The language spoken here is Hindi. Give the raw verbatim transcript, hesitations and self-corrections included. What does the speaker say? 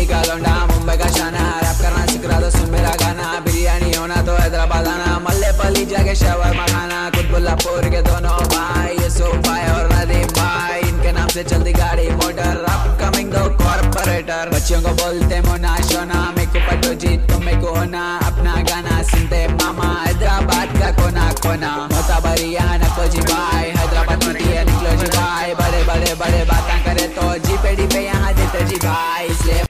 का लौंडा मुंबई का शाना, रैप करना सीख रहा तो सुन मेरा गाना, बिरयानी होना तो हैदराबाद आना, मल्ले पली जाके शवरमा खाना, कुतुबुल्लापुर के दोनों भाई यूसुफ भाई और नदीम भाई, इनके नाम से चलती गाड़ी मोटर, अपकमिंग दो कॉर्पोरेटर, बच्चों को बोलते मोना शोना, मेरे को पटो जीत तुम मेरे को होना, अपना गाना सुनते मामा, हैदराबाद का कोना कोना, मोता बरिया नको जी भाई, हैदराबाद की निकलो जी भाई, बड़े बड़े बड़े बातें करे तो जी पे डी पे यहाँ देते जी भाई, इसलिए